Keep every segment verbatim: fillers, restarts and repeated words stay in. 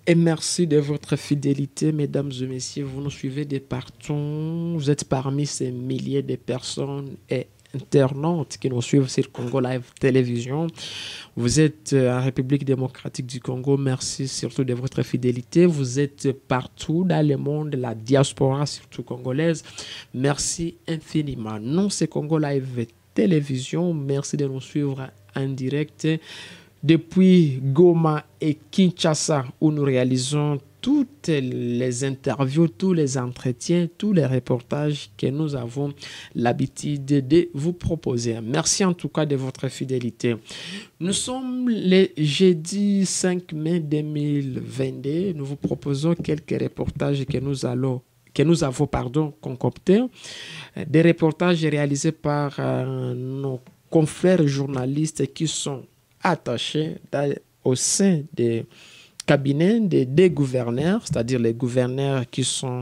et merci de votre fidélité, mesdames et messieurs. Vous nous suivez de partout. Vous êtes parmi ces milliers de personnes et internautes qui nous suivent sur Congo Live Télévision. Vous êtes en République démocratique du Congo. Merci surtout de votre fidélité. Vous êtes partout dans le monde, la diaspora surtout congolaise. Merci infiniment. Non, c'est Congo Live Télévision. Merci de nous suivre en direct depuis Goma et Kinshasa, où nous réalisons toutes les interviews, tous les entretiens, tous les reportages que nous avons l'habitude de vous proposer. Merci en tout cas de votre fidélité. Nous sommes le jeudi cinq mai deux mille vingt-deux. Nous vous proposons quelques reportages que nous allons que nous avons pardon, concoctés. Des reportages réalisés par euh, nos confrères journalistes qui sont attachés dans, au sein des cabinets des, des gouverneurs, c'est-à-dire les gouverneurs qui sont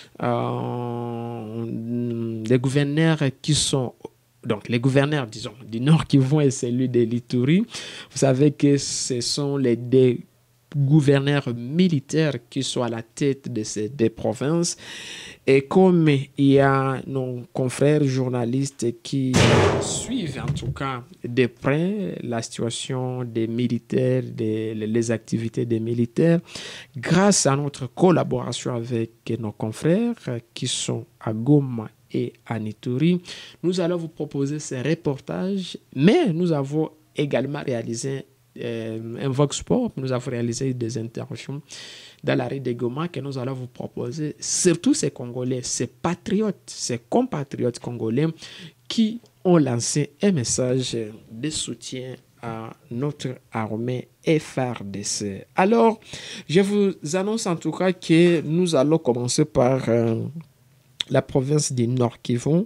euh, les gouverneurs qui sont donc les gouverneurs disons du Nord Kivu et celui de l'Ituri. Vous savez que ce sont les deux gouverneurs militaires qui sont à la tête de ces deux provinces. Et comme il y a nos confrères journalistes qui suivent en tout cas de près la situation des militaires, des, les activités des militaires, grâce à notre collaboration avec nos confrères qui sont à Goma et à Ituri, nous allons vous proposer ces reportages, mais nous avons également réalisé Euh, un Vox Pop, nous avons réalisé des interventions dans la rue de Goma que nous allons vous proposer, surtout ces Congolais, ces patriotes, ces compatriotes congolais qui ont lancé un message de soutien à notre armée F R D C. Alors, je vous annonce en tout cas que nous allons commencer par euh, la province du Nord Kivu,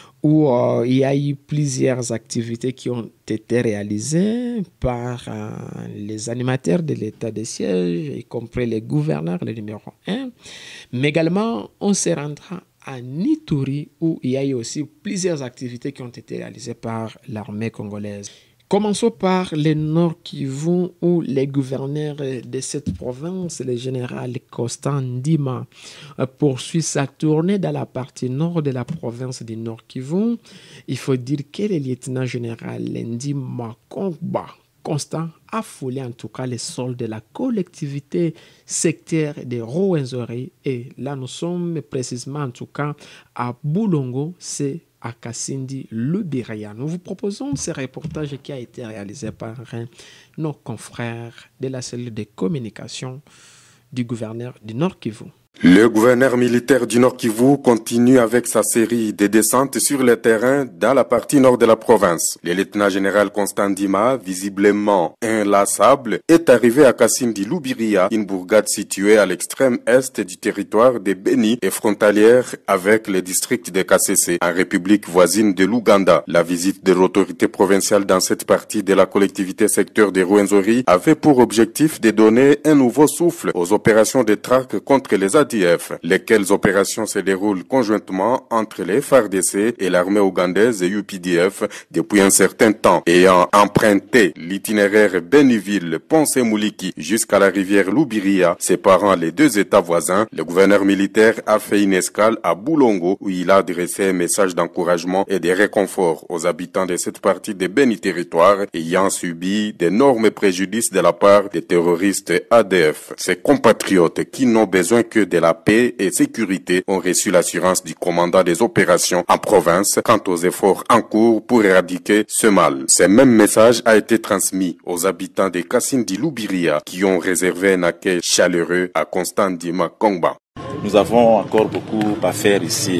où euh, il y a eu plusieurs activités qui ont été réalisées par euh, les animateurs de l'état de siège, y compris les gouverneurs, le numéro un. Mais également, on se rendra à Ituri, où il y a eu aussi plusieurs activités qui ont été réalisées par l'armée congolaise. Commençons par le Nord Kivu, où les gouverneurs de cette province, le général Constant Ndima, poursuit sa tournée dans la partie nord de la province du Nord Kivu. Il faut dire que le lieutenant-général Ndima Kongba Constant a foulé en tout cas les sols de la collectivité sectaire de Rwenzori. Et là, nous sommes précisément en tout cas à Boulongo, c'est à Kasindi Lubiria. Nous vous proposons ce reportage qui a été réalisé par nos confrères de la cellule de communication du gouverneur du Nord Kivu. Le gouverneur militaire du Nord Kivu continue avec sa série de descentes sur le terrain dans la partie nord de la province. Le lieutenant-général Constant Ndima, visiblement inlassable, est arrivé à Kasindi Lubiria, une bourgade située à l'extrême est du territoire de Beni et frontalière avec le district de Kasese, en république voisine de l'Ouganda. La visite de l'autorité provinciale dans cette partie de la collectivité secteur de Rwenzori avait pour objectif de donner un nouveau souffle aux opérations de traque contre les A D F, lesquelles opérations se déroulent conjointement entre les F R D C et l'armée ougandaise et U P D F depuis un certain temps. Ayant emprunté l'itinéraire Beniville-Ponce-Mouliki jusqu'à la rivière Lubiria, séparant les deux États voisins, le gouverneur militaire a fait une escale à Boulongo où il a adressé un message d'encouragement et de réconfort aux habitants de cette partie de Beni territoire ayant subi d'énormes préjudices de la part des terroristes A D F. Ces compatriotes qui n'ont besoin que de la paix et sécurité ont reçu l'assurance du commandant des opérations en province quant aux efforts en cours pour éradiquer ce mal. Ce même message a été transmis aux habitants de Kasindi Lubiria qui ont réservé un accueil chaleureux à Constant Ndima Kongba. Nous avons encore beaucoup à faire ici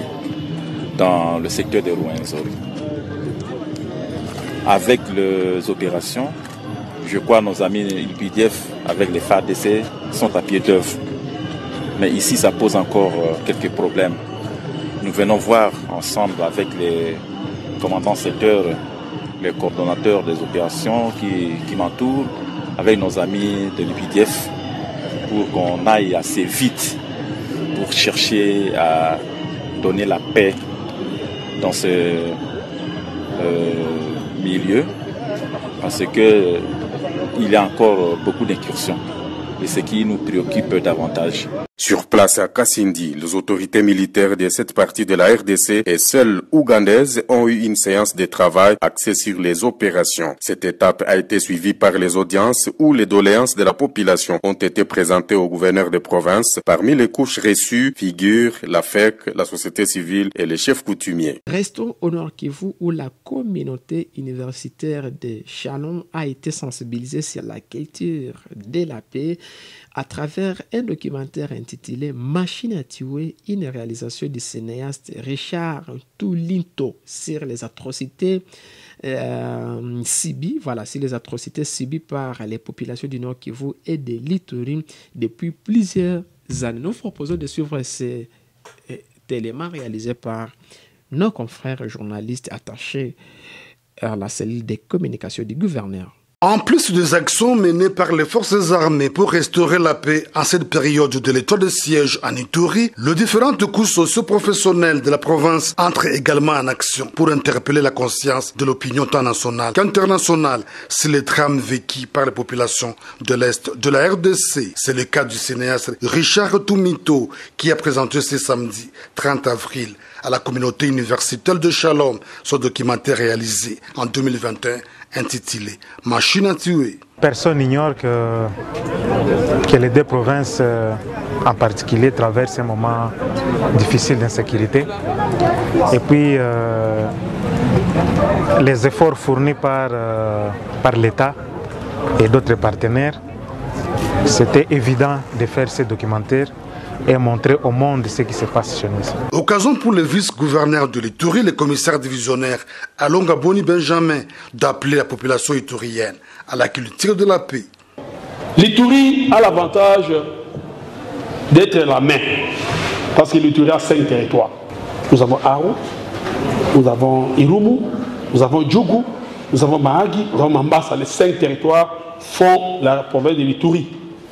dans le secteur de Rwenzori. Avec les opérations, je crois nos amis U P D F avec les F A R D C sont à pied d'œuvre. Mais ici, ça pose encore quelques problèmes. Nous venons voir ensemble avec les commandants secteurs, les coordonnateurs des opérations qui, qui m'entourent, avec nos amis de l'U P D F, pour qu'on aille assez vite pour chercher à donner la paix dans ce euh, milieu, parce que il y a encore beaucoup d'incursions. et ce qui nous préoccupe davantage. Sur place à Kasindi, les autorités militaires de cette partie de la R D C et celles ougandaises ont eu une séance de travail axée sur les opérations. Cette étape a été suivie par les audiences où les doléances de la population ont été présentées au gouverneur de province. Parmi les couches reçues figurent la F E C, la société civile et les chefs coutumiers. Restons au Nord Kivu où la communauté universitaire de Shalom a été sensibilisée sur la culture de la paix à travers un documentaire intitulé Machine à tuer, une réalisation du cinéaste Richard Toulinto sur les atrocités euh, subies, voilà, sur les atrocités subies par les populations du Nord Kivu et de l'Ituri depuis plusieurs années. Nous proposons de suivre ces éléments réalisés par nos confrères journalistes attachés à la cellule des communications du gouverneur. En plus des actions menées par les forces armées pour restaurer la paix en cette période de l'état de siège en Ituri, les différentes couches socio-professionnelles de la province entrent également en action pour interpeller la conscience de l'opinion tant nationale qu'internationale sur les drames vécus par les populations de l'Est de la R D C. C'est le cas du cinéaste Richard Toulinto qui a présenté ce samedi trente avril à la communauté universitaire de Shalom son documentaire réalisé en deux mille vingt et un intitulé Machine à tuer. Personne n'ignore que, que les deux provinces euh, en particulier traversent un moment difficile d'insécurité. Et puis euh, les efforts fournis par, euh, par l'État et d'autres partenaires, c'était évident de faire ces documentaires et montrer au monde ce qui se passe chez nous. Occasion pour le vice-gouverneur de l'Ituri, le commissaire divisionnaire Alonga Boni Benjamin, d'appeler la population iturienne à la culture de la paix. L'Ituri a l'avantage d'être la main, parce que l'Ituri a cinq territoires. Nous avons Aro, nous avons Irumu, nous avons Djougou, nous avons Mahagi, nous avons Mambasa. Les cinq territoires font la province de l'Ituri.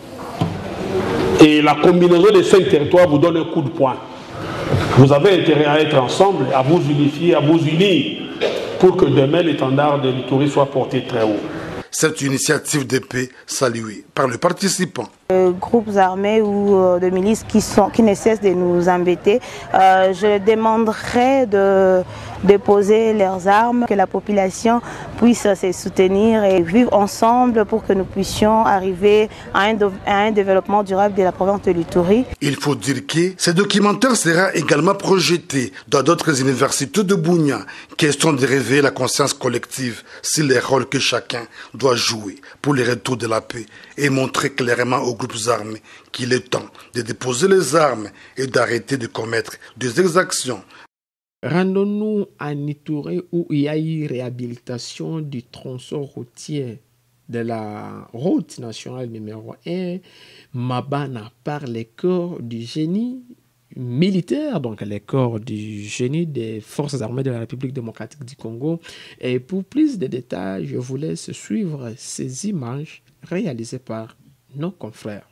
Et la combinaison des cinq territoires vous donne un coup de poing. Vous avez intérêt à être ensemble, à vous unifier, à vous unir, pour que demain l'étendard de l'Ituri soit porté très haut. Cette initiative de paix saluée par les participants. Euh, groupes armés ou euh, de milices qui, sont, qui ne cessent de nous embêter, euh, je demanderai de déposer leurs armes, que la population puisse se soutenir et vivre ensemble pour que nous puissions arriver à un, à un développement durable de la province de l'Ituri. Il faut dire que ce documentaire sera également projeté dans d'autres universités de Bunia, question de réveiller la conscience collective sur les rôles que chacun doit jouer pour le retour de la paix et montrer clairement aux groupes armés qu'il est temps de déposer les armes et d'arrêter de commettre des exactions. Rendons-nous à Ituri où il y a eu réhabilitation du tronçon routier de la route nationale numéro un, Mabana, par les corps du génie militaire, donc les corps du génie des forces armées de la République démocratique du Congo. Et pour plus de détails, je vous laisse suivre ces images réalisées par nos confrères.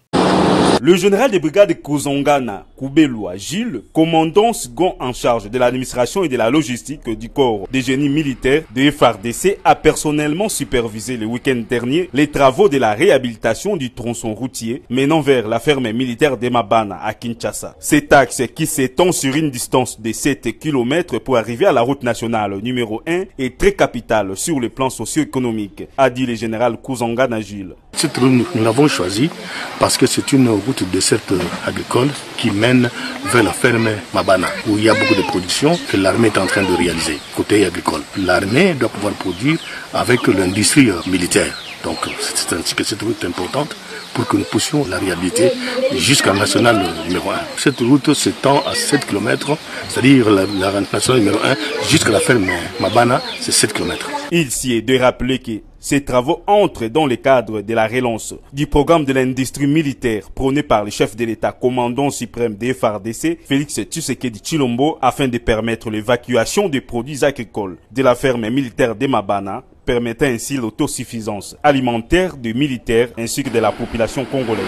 Le général de brigade Kozongana Koubelwa Gilles, commandant second en charge de l'administration et de la logistique du corps des génies militaires de F A R D C, a personnellement supervisé le week-end dernier les travaux de la réhabilitation du tronçon routier menant vers la ferme militaire de Mabana à Kinshasa. Cet axe qui s'étend sur une distance de sept kilomètres pour arriver à la route nationale numéro un est très capital sur le plan socio-économique, a dit le général Kozongana Gilles. Cette route, nous, nous l'avons choisie parce que c'est une route de desserte agricole qui mène vers la ferme Mabana, où il y a beaucoup de production que l'armée est en train de réaliser, côté agricole. L'armée doit pouvoir produire avec l'industrie militaire. Donc c'est ainsi que cette route est importante pour que nous puissions la réhabiliter jusqu'à la nationale numéro un. Cette route s'étend à sept kilomètres, c'est-à-dire la, la nationale numéro un jusqu'à la ferme Mabana, c'est sept kilomètres. Il s'y est de rappeler que ces travaux entrent dans le cadre de la relance du programme de l'industrie militaire prôné par le chef de l'État commandant suprême des F A R D C, Félix Tshisekedi Tshilombo, afin de permettre l'évacuation des produits agricoles de la ferme militaire de Mabana, permettant ainsi l'autosuffisance alimentaire des militaires ainsi que de la population congolaise.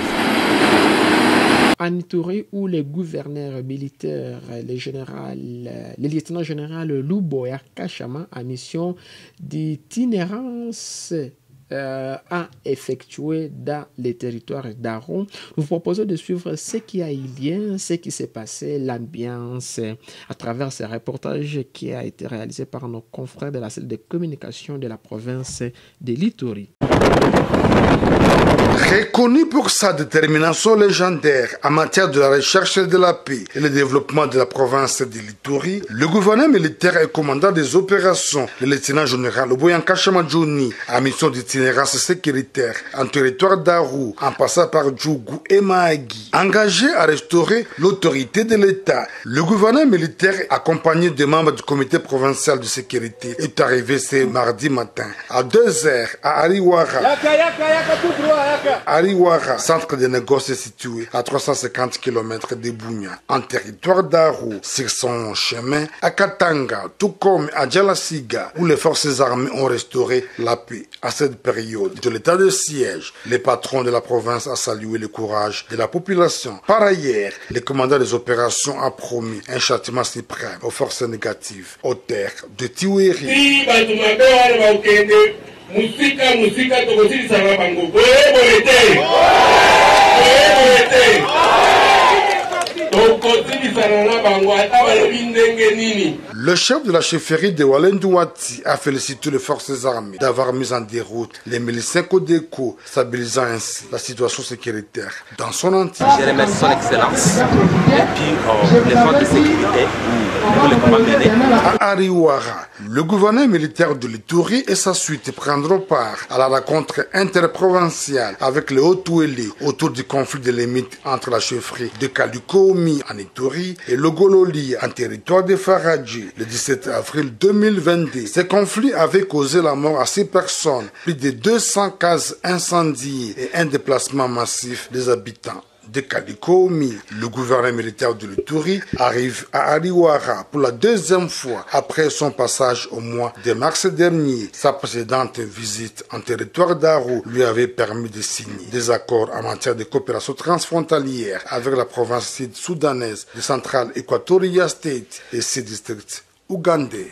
En Ituri, où les gouverneurs militaires, les général, le lieutenant général Luboya Kachama, en mission d'itinérance euh, a effectué dans les territoires d'Aro. Nous vous proposons de suivre ce qui a eu lieu, ce qui s'est passé, l'ambiance à travers ce reportage qui a été réalisé par nos confrères de la cellule de communication de la province de l'Ituri. Reconnu pour sa détermination légendaire en matière de la recherche de la paix et le développement de la province de l'Ituri, le gouverneur militaire et commandant des opérations, le lieutenant-général Oboyanka Chamadjouni, en mission d'itinérance sécuritaire en territoire d'Aru, en passant par Djougou et Mahagi, engagé à restaurer l'autorité de l'État. Le gouverneur militaire, accompagné des membres du comité provincial de sécurité, est arrivé ce mardi matin à deux heures à Ariwara. Ariwara, centre de négoce situé à trois cent cinquante kilomètres de Bunia, en territoire d'Aru, sur son chemin à Katanga, tout comme à Djalasiga, où les forces armées ont restauré la paix. À cette période de l'état de siège, les patrons de la province a salué le courage de la population. Par ailleurs, le commandant des opérations a promis un châtiment suprême aux forces négatives, aux terres de Tiweri. Musika musika tokosili sana bango boye boye te boye boye te tokosili sana na bango ata balobi ndenge nini. Le chef de la chefferie de Walendouati a félicité les forces armées d'avoir mis en déroute les miliciens Codeco, stabilisant ainsi la situation sécuritaire dans son entier. Je remercie son excellence et puis euh, les forces de sécurité pour les combats menés. À Ariwara, le gouverneur militaire de l'Ituri et sa suite prendront part à la rencontre interprovinciale avec les Hauts-Touélés autour du conflit de limites entre la chefferie de Kalikomi en Ituri et le Gololi en territoire de Faradji. Le dix-sept avril deux mille vingt-deux, ce conflit avait causé la mort à six personnes, plus de deux cents cases incendiées et un déplacement massif des habitants de Kalikomi. Le gouverneur militaire de l'Ituri arrive à Ariwara pour la deuxième fois après son passage au mois de mars dernier. Sa précédente visite en territoire d'Aru lui avait permis de signer des accords en matière de coopération transfrontalière avec la province sud-soudanaise de Central Equatoria State et ses districts ougandais.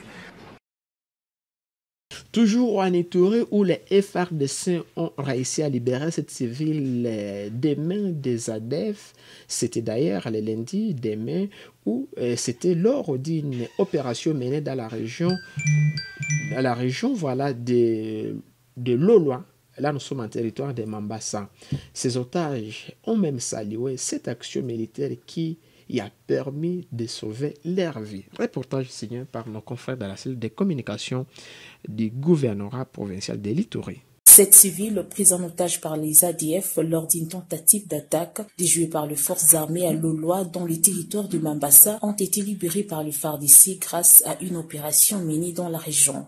Toujours en Ituri où les F R D C ont réussi à libérer cette civile des mains des A D F. C'était d'ailleurs le lundi demain où euh, c'était lors d'une opération menée dans la région, dans la région voilà, de, de Loloa. Là, nous sommes en territoire de Mambasa. Ces otages ont même salué cette action militaire qui y a permis de sauver leur vie. Reportage signé par nos confrères de la cellule de communication du gouvernorat provincial de l'Ituri. Cette civile prise en otage par les A D F lors d'une tentative d'attaque déjouée par les forces armées à Loloa dans le territoire de Mambasa ont été libérées par le F A R D C grâce à une opération menée dans la région.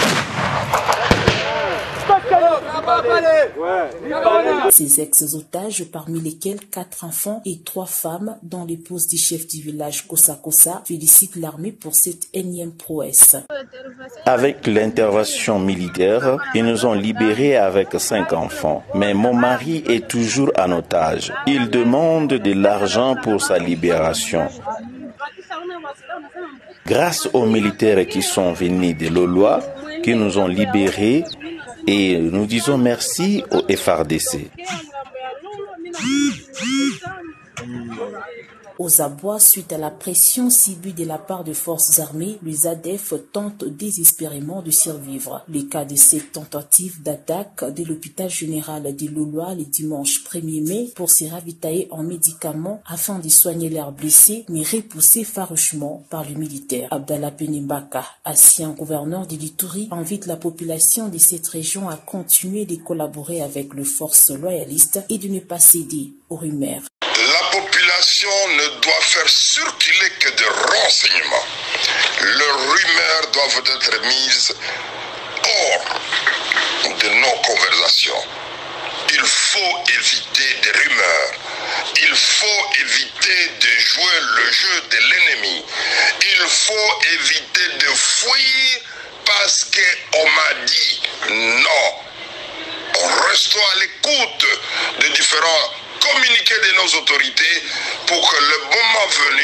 Ces ex-otages, parmi lesquels quatre enfants et trois femmes, dont l'épouse du chef du village Kosa Kosa, félicitent l'armée pour cette énième prouesse. Avec l'intervention militaire, ils nous ont libérés avec cinq enfants. Mais mon mari est toujours en otage. Il demande de l'argent pour sa libération. Grâce aux militaires qui sont venus de Loloa, qui nous ont libérés, et nous disons merci au F R D C. Aux abois, suite à la pression subie de la part de forces armées, les A D F tentent désespérément de survivre. Le cas de cette tentative d'attaque de l'hôpital général de Loloa le dimanche premier mai pour se ravitailler en médicaments afin de soigner leurs blessés, mais repoussé farouchement par le militaire. Abdallah Penembaka, ancien gouverneur de l'Ituri, invite la population de cette région à continuer de collaborer avec les forces loyalistes et de ne pas céder aux rumeurs. La population ne doit faire circuler que des renseignements. Les rumeurs doivent être mises hors de nos conversations. Il faut éviter des rumeurs. Il faut éviter de jouer le jeu de l'ennemi. Il faut éviter de fuir parce qu'on m'a dit non. Restons à l'écoute de différents communiqués de nos autorités pour que le moment venu,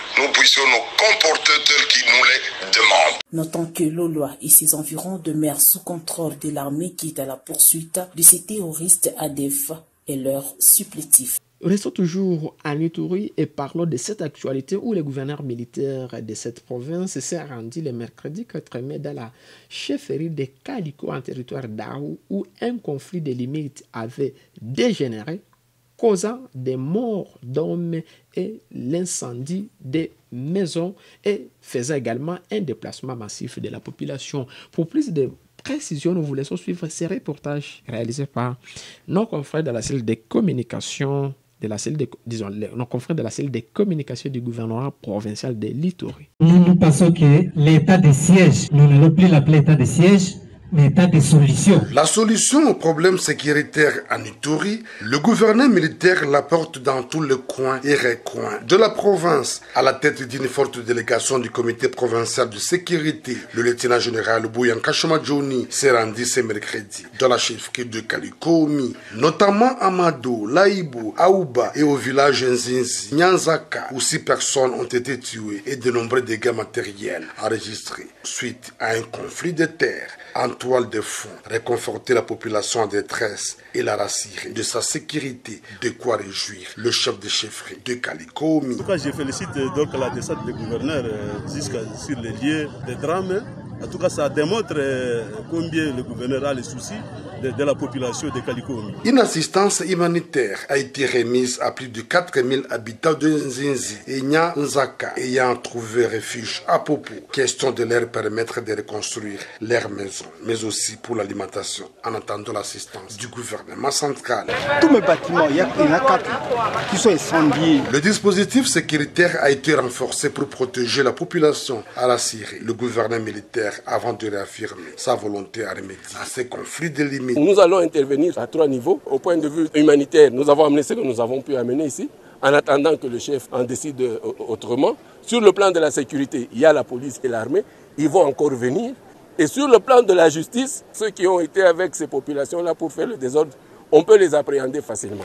nous puissions nous comporter tel qu'ils nous les demandent. Notons que Loloa et ses environs demeurent sous contrôle de l'armée qui est à la poursuite de ces terroristes A D F et leurs supplétifs. Restons toujours à Ituri et parlons de cette actualité où le gouverneur militaire de cette province s'est rendu le mercredi quatre mai dans la chefferie de Kaliko en territoire d'Arou où un conflit de limites avait dégénéré, causant des morts d'hommes et l'incendie des maisons et faisant également un déplacement massif de la population. Pour plus de précision, nous vous laissons suivre ces reportages réalisés par nos confrères de la cellule de communication de la cellule de, disons, nos confrères de la cellule de communication du gouvernement provincial de l'Ituri. Nous nous pensons que l'état de siège, nous n'allons plus l'appeler état de siège, mais état de solution. La solution au problème sécuritaire en Ituri, le gouverneur militaire l'apporte dans tous les coins et recoins de la province, à la tête d'une forte délégation du comité provincial de sécurité. Le lieutenant général Bouyan Kachoma Johnny s'est rendu ce mercredi dans la chefferie de Kalikomi, notamment à Mado, Laïbou, Aouba et au village Nzinzi, Nyanzaka, où six personnes ont été tuées et de nombreux dégâts matériels enregistrés suite à un conflit de terre. En toile de fond, réconforter la population en détresse et la rassurer de sa sécurité, de quoi réjouir le chef de chefferie de Kalikomi. En tout cas, je félicite donc la descente du gouverneur jusqu'à sur les lieux des drames. En tout cas, ça démontre combien le gouverneur a les soucis de, de la population de Kalikomi. Une assistance humanitaire a été remise à plus de quatre mille habitants de Nzinzi et Nyanzaka ayant trouvé refuge à Popo. Question de leur permettre de reconstruire leurs maisons, mais aussi pour l'alimentation, en attendant l'assistance du gouvernement central. Tous mes bâtiments, il y en a quatre qui sont incendiés. Le dispositif sécuritaire a été renforcé pour protéger la population à la Syrie. Le gouvernement militaire avant de réaffirmer sa volonté à remédier à ces conflits de limites. Nous allons intervenir à trois niveaux. Au point de vue humanitaire, nous avons amené ce que nous avons pu amener ici, en attendant que le chef en décide autrement. Sur le plan de la sécurité, il y a la police et l'armée, ils vont encore venir. Et sur le plan de la justice, ceux qui ont été avec ces populations-là pour faire le désordre, on peut les appréhender facilement.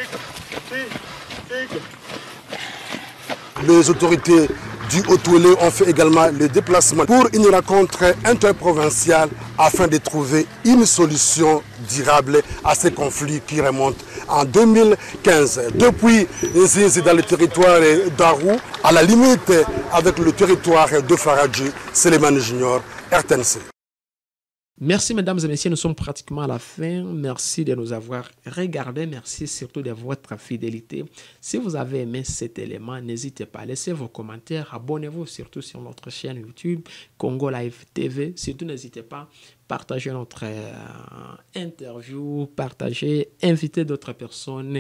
Les autorités du Haut-Touélé ont fait également le déplacement pour une rencontre interprovinciale afin de trouver une solution durable à ces conflits qui remontent en deux mille quinze. Depuis Nzinzi dans le territoire d'Arou, à la limite avec le territoire de Faradji, Selemani Junior, R T N C. Merci mesdames et messieurs, nous sommes pratiquement à la fin. Merci de nous avoir regardés. Merci surtout de votre fidélité. Si vous avez aimé cet élément, n'hésitez pas à laisser vos commentaires. Abonnez-vous surtout sur notre chaîne YouTube Congo Live T V. Surtout n'hésitez pas à partager notre euh, interview, partager, inviter d'autres personnes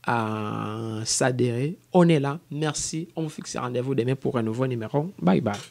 à s'adhérer. On est là. Merci. On vous fixe rendez-vous demain pour un nouveau numéro. Bye bye.